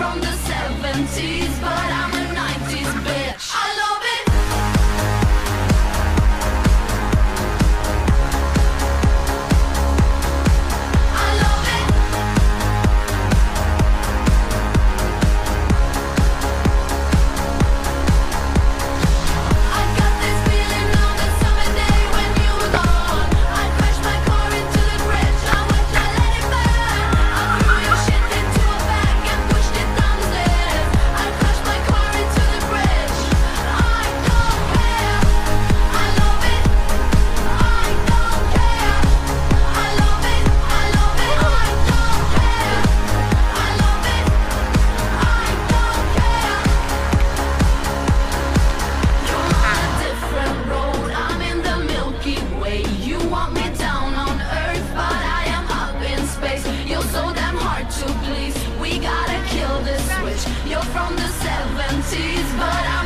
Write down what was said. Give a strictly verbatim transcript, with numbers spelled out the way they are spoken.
from the seventies, but I'm a nineties bitch. I love it. I love it. I got this feeling on the summer day when you were gone. I crashed my car into the bridge. I watched I let it burn. I threw your shit into a bag and pushed it down the stairs. I crashed my car into the bridge. I don't care. I love it. I don't care. I love it. I love it. I don't care. I love it. I don't care. You're on a different road. I'm in the Milky Way. You want me down on Earth, but I am up in space. You're so damn hard to please. We gotta kill this switch. You're from the seventies, but I